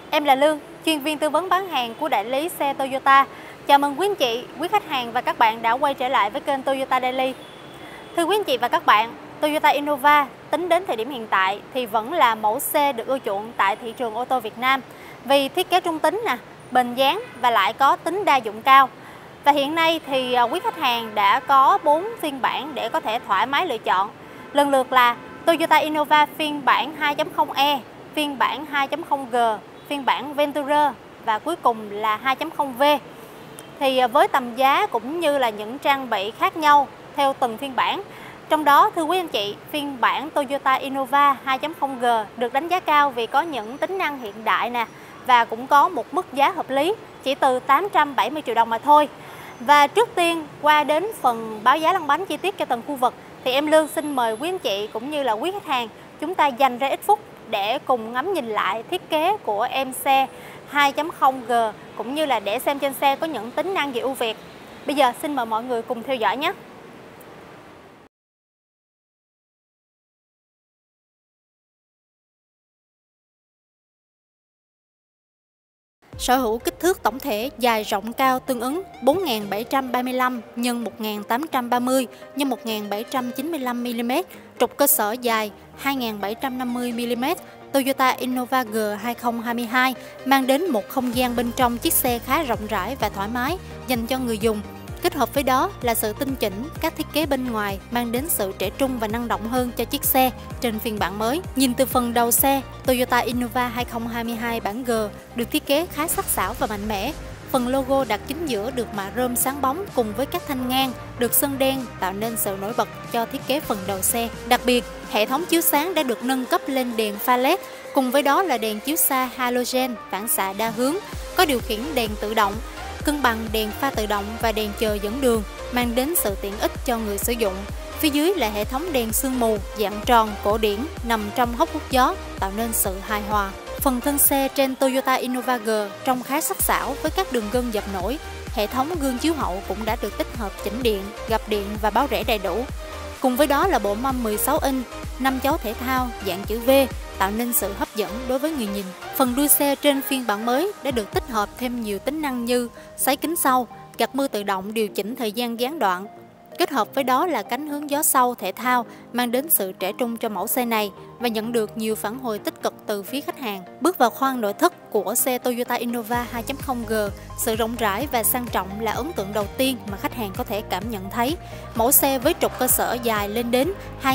Em là Lương, chuyên viên tư vấn bán hàng của đại lý xe Toyota. Chào mừng quý anh chị, quý khách hàng và các bạn đã quay trở lại với kênh Toyota Daily. Thưa quý anh chị và các bạn, Toyota Innova tính đến thời điểm hiện tại thì vẫn là mẫu xe được ưa chuộng tại thị trường ô tô Việt Nam vì thiết kế trung tính, bền dáng và lại có tính đa dụng cao. Và hiện nay thì quý khách hàng đã có 4 phiên bản để có thể thoải mái lựa chọn. Lần lượt là Toyota Innova phiên bản 2.0e, phiên bản 2.0G, phiên bản Venturer và cuối cùng là 2.0V. Thì với tầm giá cũng như là những trang bị khác nhau theo từng phiên bản. Trong đó thưa quý anh chị, phiên bản Toyota Innova 2.0G được đánh giá cao vì có những tính năng hiện đại và cũng có một mức giá hợp lý chỉ từ 870 triệu đồng mà thôi. Và trước tiên qua đến phần báo giá lăn bánh chi tiết cho từng khu vực thì em Lương xin mời quý anh chị cũng như là quý khách hàng chúng ta dành ra ít phút để cùng ngắm nhìn lại thiết kế của em xe 2.0G cũng như là để xem trên xe có những tính năng gì ưu việt. Bây giờ xin mời mọi người cùng theo dõi nhé. Sở hữu kích thước tổng thể dài rộng cao tương ứng 4.735 x 1.830 x 1.795 mm, trục cơ sở dài 2.750 mm. Toyota Innova G 2022 mang đến một không gian bên trong chiếc xe khá rộng rãi và thoải mái dành cho người dùng. Kết hợp với đó là sự tinh chỉnh các thiết kế bên ngoài mang đến sự trẻ trung và năng động hơn cho chiếc xe trên phiên bản mới. Nhìn từ phần đầu xe, Toyota Innova 2022 bản G được thiết kế khá sắc sảo và mạnh mẽ. Phần logo đặt chính giữa được mạ rơm sáng bóng cùng với các thanh ngang được sơn đen tạo nên sự nổi bật cho thiết kế phần đầu xe. Đặc biệt, hệ thống chiếu sáng đã được nâng cấp lên đèn pha LED, cùng với đó là đèn chiếu xa halogen phản xạ đa hướng, có điều khiển đèn tự động, cân bằng đèn pha tự động và đèn chờ dẫn đường, mang đến sự tiện ích cho người sử dụng. Phía dưới là hệ thống đèn sương mù dạng tròn cổ điển nằm trong hốc hút gió, tạo nên sự hài hòa. Phần thân xe trên Toyota Innova G trông khá sắc sảo với các đường gân dập nổi. Hệ thống gương chiếu hậu cũng đã được tích hợp chỉnh điện, gập điện và báo rẽ đầy đủ. Cùng với đó là bộ mâm 16 inch, 5 chấu thể thao dạng chữ V, tạo nên sự hấp dẫn đối với người nhìn. Phần đuôi xe trên phiên bản mới đã được tích hợp thêm nhiều tính năng như sấy kính sau, gạt mưa tự động điều chỉnh thời gian gián đoạn. Kết hợp với đó là cánh hướng gió sau thể thao mang đến sự trẻ trung cho mẫu xe này và nhận được nhiều phản hồi tích cực từ phía khách hàng. Bước vào khoang nội thất của xe Toyota Innova 2.0G, sự rộng rãi và sang trọng là ấn tượng đầu tiên mà khách hàng có thể cảm nhận thấy. Mẫu xe với trục cơ sở dài lên đến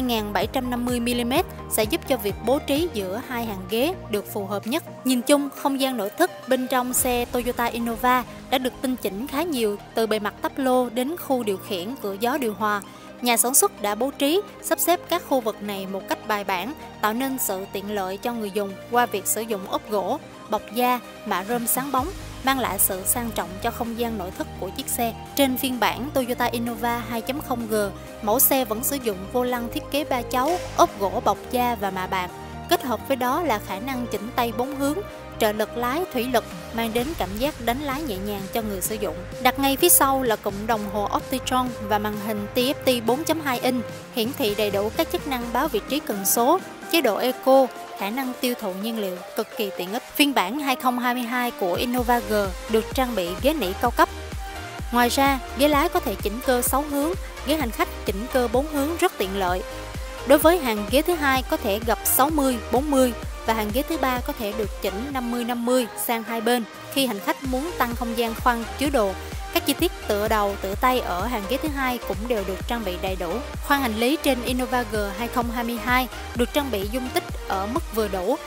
2.750 mm sẽ giúp cho việc bố trí giữa hai hàng ghế được phù hợp nhất. Nhìn chung, không gian nội thất bên trong xe Toyota Innova đã được tinh chỉnh khá nhiều, từ bề mặt táp lô đến khu điều khiển, cửa gió điều hòa. Nhà sản xuất đã bố trí, sắp xếp các khu vực này một cách bài bản, tạo nên sự tiện lợi cho người dùng qua việc sử dụng ốp gỗ, bọc da, mạ rơm sáng bóng, mang lại sự sang trọng cho không gian nội thất của chiếc xe. Trên phiên bản Toyota Innova 2.0G, mẫu xe vẫn sử dụng vô lăng thiết kế 3 chấu, ốp gỗ bọc da và mạ bạc. Kết hợp với đó là khả năng chỉnh tay 4 hướng, trợ lực lái thủy lực mang đến cảm giác đánh lái nhẹ nhàng cho người sử dụng. Đặt ngay phía sau là cụm đồng hồ Optitron và màn hình TFT 4.2 inch, hiển thị đầy đủ các chức năng báo vị trí cần số, chế độ Eco, khả năng tiêu thụ nhiên liệu cực kỳ tiện ích. Phiên bản 2022 của Innova G được trang bị ghế nỉ cao cấp. Ngoài ra, ghế lái có thể chỉnh cơ 6 hướng, ghế hành khách chỉnh cơ 4 hướng rất tiện lợi. Đối với hàng ghế thứ hai có thể gập 60-40 và hàng ghế thứ ba có thể được chỉnh 50-50 sang hai bên khi hành khách muốn tăng không gian khoang chứa đồ. Các chi tiết tựa đầu, tựa tay ở hàng ghế thứ hai cũng đều được trang bị đầy đủ. Khoang hành lý trên Innova G 2022 được trang bị dung tích ở mức vừa đủ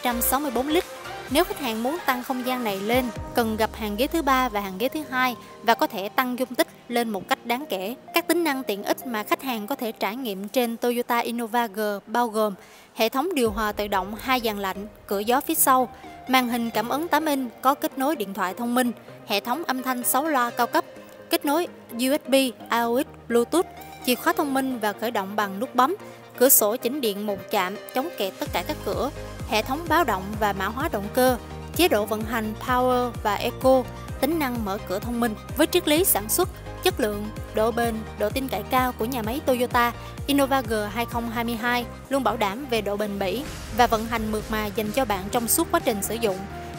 264 lít. Nếu khách hàng muốn tăng không gian này lên, cần gập hàng ghế thứ ba và hàng ghế thứ hai và có thể tăng dung tích lên một cách đáng kể. Các tính năng tiện ích mà khách hàng có thể trải nghiệm trên Toyota Innova G bao gồm hệ thống điều hòa tự động 2 dàn lạnh, cửa gió phía sau, màn hình cảm ứng 8 inch có kết nối điện thoại thông minh, hệ thống âm thanh 6 loa cao cấp, kết nối USB, AUX, Bluetooth, chìa khóa thông minh và khởi động bằng nút bấm, cửa sổ chỉnh điện một chạm chống kẹt tất cả các cửa, hệ thống báo động và mã hóa động cơ, chế độ vận hành Power và Eco, tính năng mở cửa thông minh. Với triết lý sản xuất, chất lượng, độ bền, độ tin cậy cao của nhà máy Toyota, Innova G 2022 luôn bảo đảm về độ bền bỉ và vận hành mượt mà dành cho bạn trong suốt quá trình sử dụng.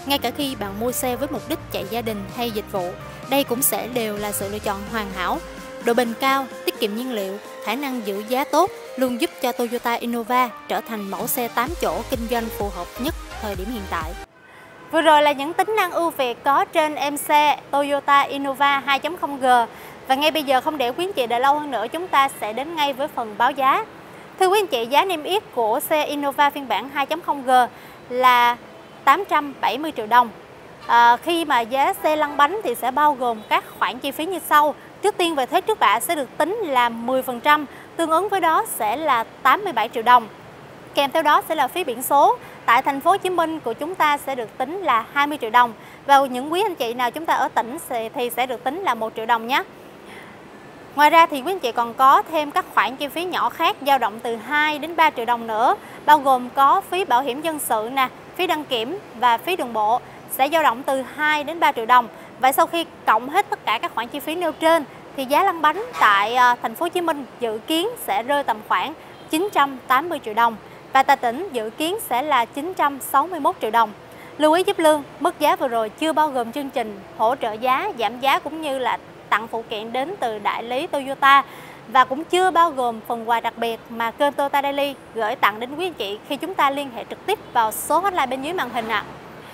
Ngay cả khi bạn mua xe với mục đích chạy gia đình hay dịch vụ, đây cũng sẽ đều là sự lựa chọn hoàn hảo. Độ bền cao, tiết kiệm nhiên liệu, khả năng giữ giá tốt luôn giúp cho Toyota Innova trở thành mẫu xe 8 chỗ kinh doanh phù hợp nhất thời điểm hiện tại. Vừa rồi là những tính năng ưu việt có trên em xe Toyota Innova 2.0G. Và ngay bây giờ không để quý anh chị đợi lâu hơn nữa, chúng ta sẽ đến ngay với phần báo giá. Thưa quý anh chị, giá niêm yết của xe Innova phiên bản 2.0G là 870 triệu đồng. Khi mà giá xe lăn bánh thì sẽ bao gồm các khoản chi phí như sau. Trước tiên về thuế trước bạ sẽ được tính là 10%, tương ứng với đó sẽ là 87 triệu đồng. Kèm theo đó sẽ là phí biển số. Tại thành phố Hồ Chí Minh của chúng ta sẽ được tính là 20 triệu đồng. Và những quý anh chị nào chúng ta ở tỉnh thì sẽ được tính là 1 triệu đồng nhé. Ngoài ra thì quý anh chị còn có thêm các khoản chi phí nhỏ khác dao động từ 2 đến 3 triệu đồng nữa, bao gồm có phí bảo hiểm dân sự nè, phí đăng kiểm và phí đường bộ sẽ dao động từ 2 đến 3 triệu đồng. Và sau khi cộng hết tất cả các khoản chi phí nêu trên thì giá lăn bánh tại thành phố Hồ Chí Minh dự kiến sẽ rơi tầm khoảng 980 triệu đồng và tại tỉnh dự kiến sẽ là 961 triệu đồng. Lưu ý giúp lương, mức giá vừa rồi chưa bao gồm chương trình hỗ trợ giá, giảm giá cũng như là tặng phụ kiện đến từ đại lý Toyota và cũng chưa bao gồm phần quà đặc biệt mà kênh Toyota Daily gửi tặng đến quý anh chị khi chúng ta liên hệ trực tiếp vào số hotline bên dưới màn hình ạ.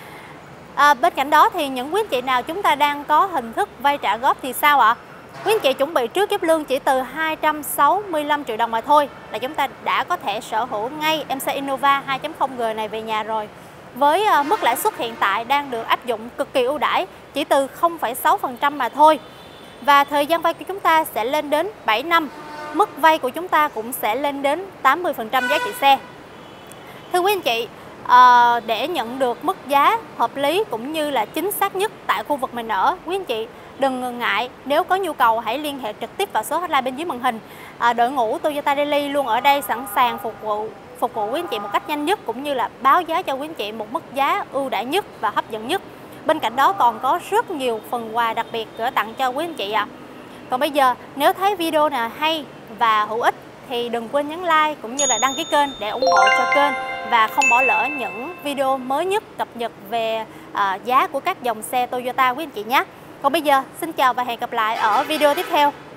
Bên cạnh đó thì những quý anh chị nào chúng ta đang có hình thức vay trả góp thì sao ạ? Quý anh chị chuẩn bị trước giúp lương chỉ từ 265 triệu đồng mà thôi là chúng ta đã có thể sở hữu ngay em xe Innova 2.0G này về nhà rồi. Với mức lãi suất hiện tại đang được áp dụng cực kỳ ưu đãi, chỉ từ 0,6% mà thôi. Và thời gian vay của chúng ta sẽ lên đến 7 năm. Mức vay của chúng ta cũng sẽ lên đến 80% giá trị xe. Thưa quý anh chị, để nhận được mức giá hợp lý cũng như là chính xác nhất tại khu vực mình ở, quý anh chị đừng ngần ngại, nếu có nhu cầu hãy liên hệ trực tiếp vào số hotline bên dưới màn hình. Đội ngũ Toyota Daily luôn ở đây sẵn sàng phục vụ quý anh chị một cách nhanh nhất cũng như là báo giá cho quý anh chị một mức giá ưu đãi nhất và hấp dẫn nhất. Bên cạnh đó còn có rất nhiều phần quà đặc biệt gửi tặng cho quý anh chị ạ. Còn bây giờ nếu thấy video nào hay và hữu ích thì đừng quên nhấn like cũng như là đăng ký kênh để ủng hộ cho kênh và không bỏ lỡ những video mới nhất cập nhật về giá của các dòng xe Toyota quý anh chị nhé. Còn bây giờ xin chào và hẹn gặp lại ở video tiếp theo.